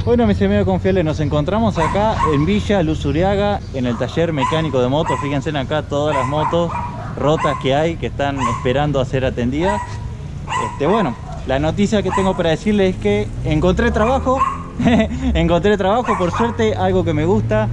Bueno, mis amigos confiables, nos encontramos acá en Villa Luzuriaga, en el taller mecánico de motos. Fíjense acá todas las motos rotas que hay, que están esperando a ser atendidas. Bueno, la noticia que tengo para decirles es que encontré trabajo. Encontré trabajo, por suerte, algo que me gusta.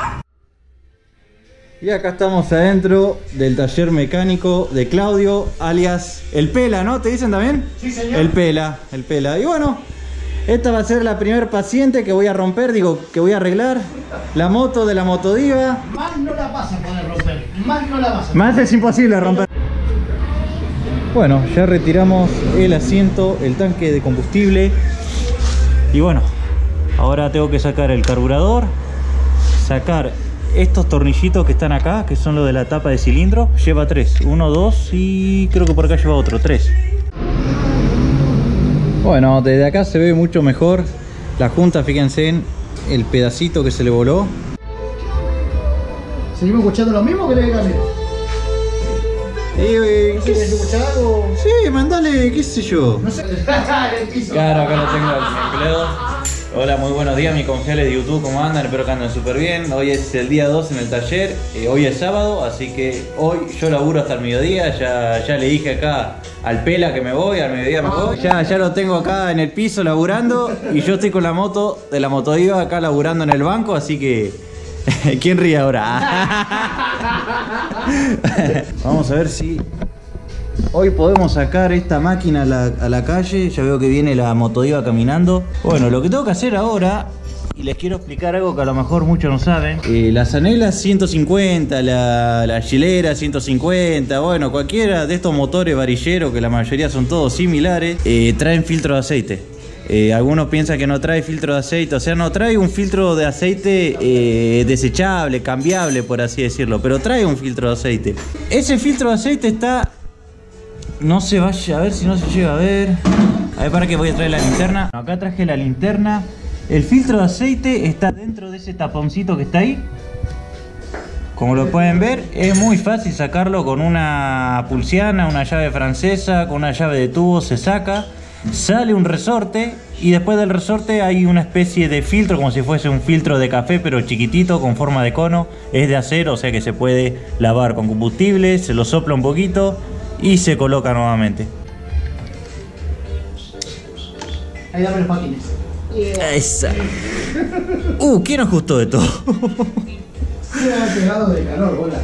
Y acá estamos adentro del taller mecánico de Claudio, alias El Pela, ¿no? ¿Te dicen también? Sí, señor. El Pela, el Pela. Y bueno, esta va a ser la primer paciente que voy a romper, que voy a arreglar. La moto de la Motodiva. Más no la vas a poder romper, más no la vas a Más es imposible romper. Bueno, ya retiramos el asiento, el tanque de combustible. Y bueno, ahora tengo que sacar el carburador, sacar estos tornillitos que están acá, que son los de la tapa de cilindro. Lleva 3, 1, 2 y creo que por acá lleva otro, 3. Bueno, desde acá se ve mucho mejor la junta. Fíjense en el pedacito que se le voló. ¿Seguimos escuchando lo mismo que le cambié? ¿Quieres escuchar algo? Sí, mandale, qué sé yo. No sé. El piso. Claro, acá lo tengo al empleado. Hola, muy buenos días mis confiables de YouTube, ¿cómo andan? Espero que anden súper bien. Hoy es el día 2 en el taller, hoy es sábado, así que hoy yo laburo hasta el mediodía. Ya le dije acá al Pela que me voy, al mediodía me voy. Ya lo tengo acá en el piso laburando y yo estoy con la moto de la Motodiva acá laburando en el banco, así que... ¿Quién ríe ahora? Vamos a ver si hoy podemos sacar esta máquina a la calle. Ya veo que viene la Motodiva caminando. Bueno, lo que tengo que hacer ahora, y les quiero explicar algo que a lo mejor muchos no saben. Las anelas 150, la Gilera 150, bueno, cualquiera de estos motores varilleros, que la mayoría son todos similares, traen filtro de aceite. Algunos piensan que no trae filtro de aceite, o sea, no trae un filtro de aceite desechable, cambiable, por así decirlo, pero trae un filtro de aceite. Ese filtro de aceite está... No se vaya, a ver si no se llega a ver. A ver, para que voy a traer la linterna. Acá traje la linterna. El filtro de aceite está dentro de ese taponcito que está ahí. Como lo pueden ver, es muy fácil sacarlo con una pulsiana, una llave francesa, con una llave de tubo se saca. Sale un resorte y después del resorte hay una especie de filtro, como si fuese un filtro de café, pero chiquitito, con forma de cono. Es de acero, o sea que se puede lavar con combustible, se lo sopla un poquito y se coloca nuevamente. Ahí dame los patines. Esa. ¿Quién ajustó esto? Se ha pegado de calor, bola.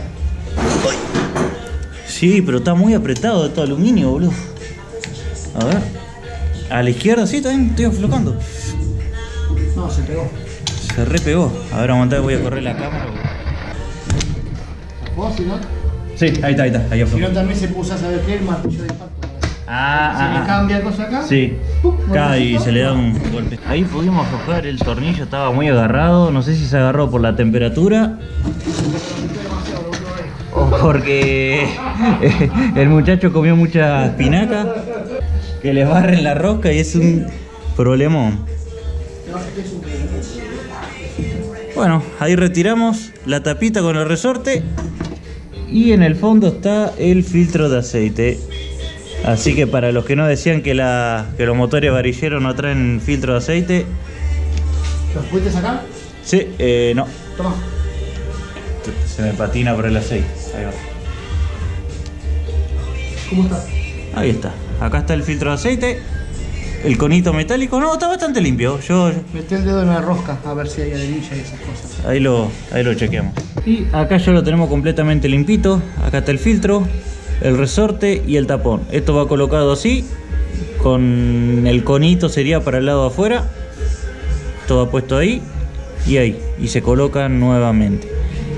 Sí, pero está muy apretado de todo aluminio, boludo. A ver. A la izquierda, sí, también estoy aflojando. No, se pegó. Se repegó. A ver, aguantá, voy a correr la cámara. ¿Vos, si no? Sí, ahí está, ahí aflojó. Si no, también se puso a saber qué, el martillo de impacto. Se le cambia cosa acá. Sí. Cae y se le da un golpe. Ahí pudimos aflojar el tornillo, estaba muy agarrado. No sé si se agarró por la temperatura o porque el muchacho comió mucha espinaca, que le barren la rosca y es un problemón. Bueno, ahí retiramos la tapita con el resorte y en el fondo está el filtro de aceite. Así que para los que no decían que los motores varilleros no traen filtro de aceite... ¿Los pudiste sacar? Sí, no. Toma. Se me patina por el aceite. Ahí va. ¿Cómo está? Ahí está. Acá está el filtro de aceite. El conito metálico. No, está bastante limpio. Metí el dedo en la rosca a ver si hay arenilla y esas cosas. Ahí lo chequeamos. Y acá ya lo tenemos completamente limpito. Acá está el filtro, el resorte y el tapón. Esto va colocado así, con el conito sería para el lado de afuera. Esto va puesto ahí y ahí, y se coloca nuevamente.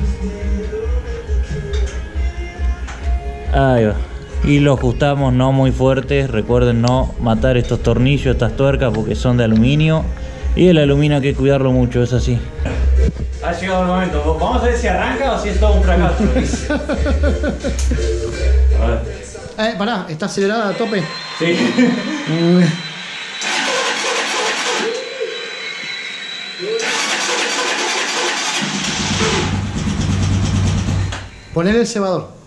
Ahí va. Y lo ajustamos no muy fuerte. Recuerden no matar estos tornillos, estas tuercas, porque son de aluminio. Y el aluminio hay que cuidarlo mucho, es así. Ha llegado el momento. Vamos a ver si arranca o si es todo un fracaso. A ver. Pará, ¿está acelerada a tope? Sí. Poner el cebador.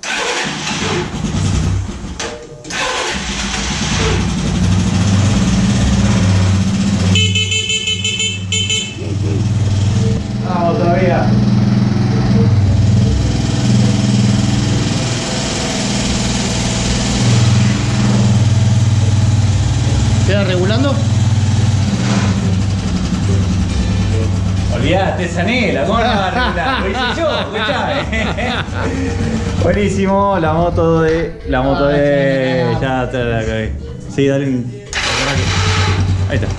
Olvidaste esa anhela, ¿cómo no va a arreglar? Lo hice yo, escuchá. Buenísimo, la moto de. Ya te la cagué. Sí, dale un. Ahí está.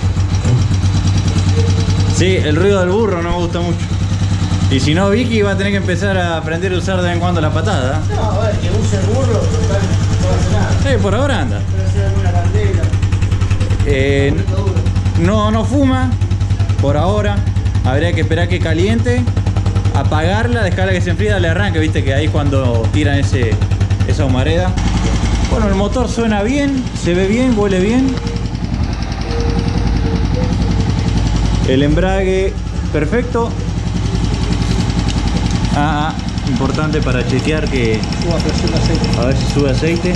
Sí, el ruido del burro no me gusta mucho. Y si no, Vicky va a tener que empezar a aprender a usar de vez en cuando la patada. No, a ver, que use el burro, total, no hace nada. Sí, por ahora anda. Pero hacer alguna candela. No fuma, por ahora. Habría que esperar que caliente, apagarla, dejarla que se enfríe, darle arranque, viste que ahí es cuando tiran esa humareda. Bueno, el motor suena bien, se ve bien, huele bien. El embrague perfecto. Importante para chequear que... Suba presión de aceite. A ver si sube aceite.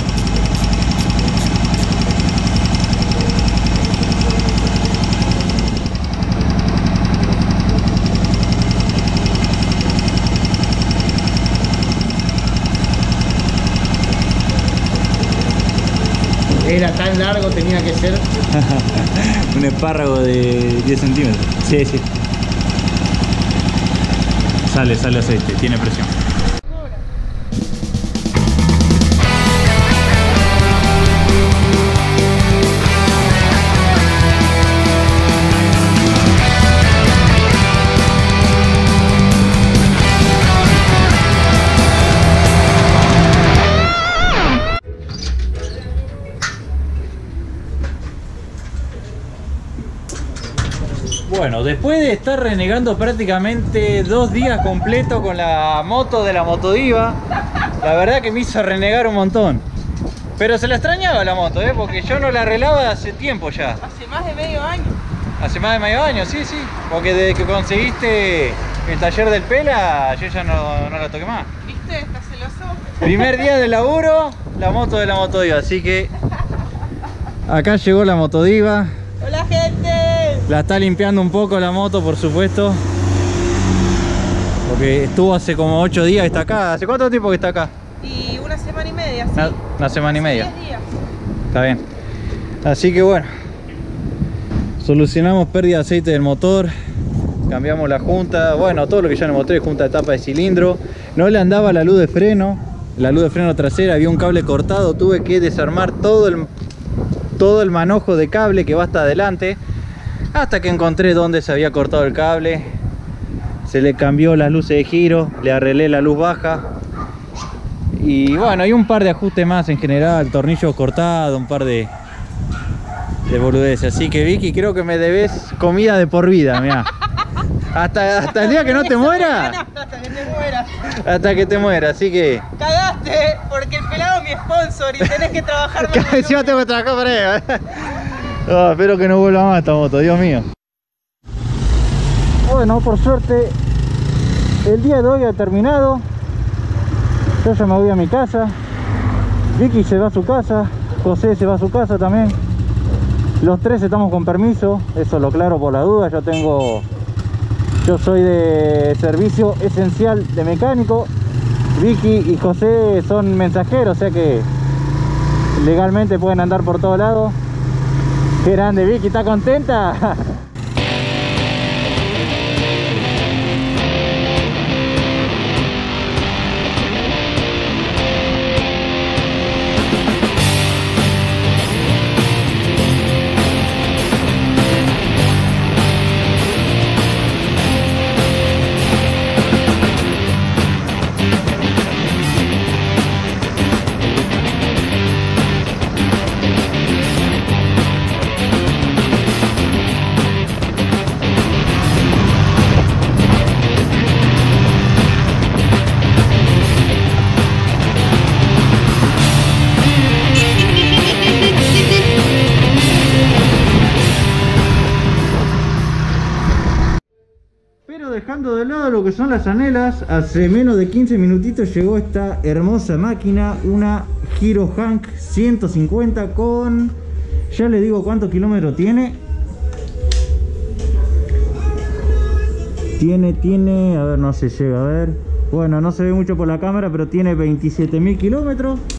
Era tan largo, tenía que ser. Un espárrago de 10 centímetros. Sí, sí. Sale aceite, tiene presión. Bueno, después de estar renegando prácticamente 2 días completos con la moto de la Motodiva, la verdad que me hizo renegar un montón. Pero se la extrañaba la moto, porque yo no la arreglaba hace tiempo ya. Hace más de medio año. Hace más de medio año, sí. Porque desde que conseguiste el taller del Pela, yo ya no la toqué más. ¿Viste? Estás celoso. Primer día de laburo, la moto de la Motodiva, así que acá llegó la Motodiva. Hola, gente. La está limpiando un poco la moto, por supuesto. Porque estuvo hace como 8 días que está acá. ¿Hace cuánto tiempo que está acá? Y 1 semana y media, sí. Una semana y media. 10 días. Está bien. Así que bueno, solucionamos pérdida de aceite del motor. Cambiamos la junta. Bueno, todo lo que ya le mostré, junta de tapa de cilindro. No le andaba la luz de freno. La luz de freno trasera, había un cable cortado. Tuve que desarmar todo el manojo de cable que va hasta adelante, hasta que encontré dónde se había cortado el cable. Se le cambió las luces de giro, le arreglé la luz baja y bueno, hay un par de ajustes más en general, tornillo cortado, un par de boludeces. Así que Vicky, creo que me debes comida de por vida, mirá. Hasta el día que no te mueras. Hasta que te mueras. Hasta que te mueras, así que... Cagaste, porque el pelado es mi sponsor y tenés que trabajar más. Encima tengo que trabajar para él. Oh, espero que no vuelva más esta moto, Dios mío. Bueno, por suerte el día de hoy ha terminado. Yo ya me voy a mi casa. Vicky se va a su casa, José se va a su casa también. Los tres estamos con permiso, eso lo aclaro por la duda. Yo soy de servicio esencial de mecánico. Vicky y José son mensajeros, o sea que legalmente pueden andar por todos lados. Qué grande, Vicky, ¿está contenta? Dejando de lado lo que son las anelas, hace menos de 15 minutitos llegó esta hermosa máquina, una Hero Hank 150 con, ya les digo cuántos kilómetros tiene. Tiene, a ver, no se llega a ver, bueno, no se ve mucho por la cámara, pero tiene 27.000 kilómetros.